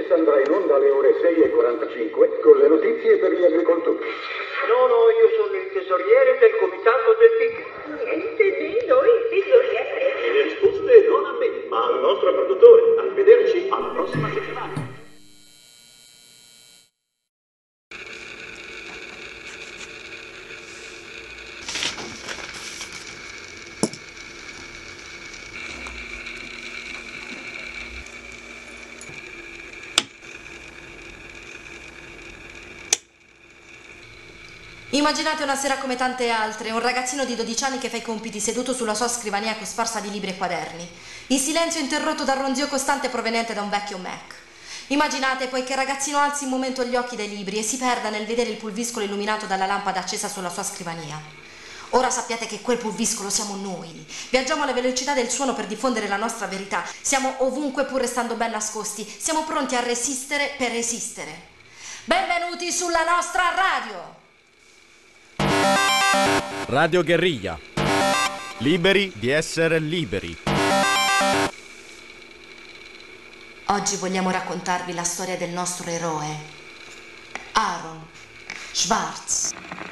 Notizie andrà in onda alle ore 6:45 con le notizie per gli agricoltori. No, io sono il tesoriere del comitato del PIC. Niente di noi tesoriere. E le risposte non a me, ma al nostro produttore. Arrivederci alla prossima settimana. Immaginate una sera come tante altre, un ragazzino di 12 anni che fa i compiti seduto sulla sua scrivania cosparsa di libri e quaderni, in silenzio interrotto dal ronzio costante proveniente da un vecchio Mac. Immaginate poi che il ragazzino alzi un momento gli occhi dai libri e si perda nel vedere il pulviscolo illuminato dalla lampada accesa sulla sua scrivania. Ora sappiate che quel pulviscolo siamo noi. Viaggiamo alla velocità del suono per diffondere la nostra verità. Siamo ovunque pur restando ben nascosti. Siamo pronti a resistere per resistere. Benvenuti sulla nostra radio! Radio Guerriglia. Liberi di essere liberi. Oggi vogliamo raccontarvi la storia del nostro eroe, Aaron Swartz.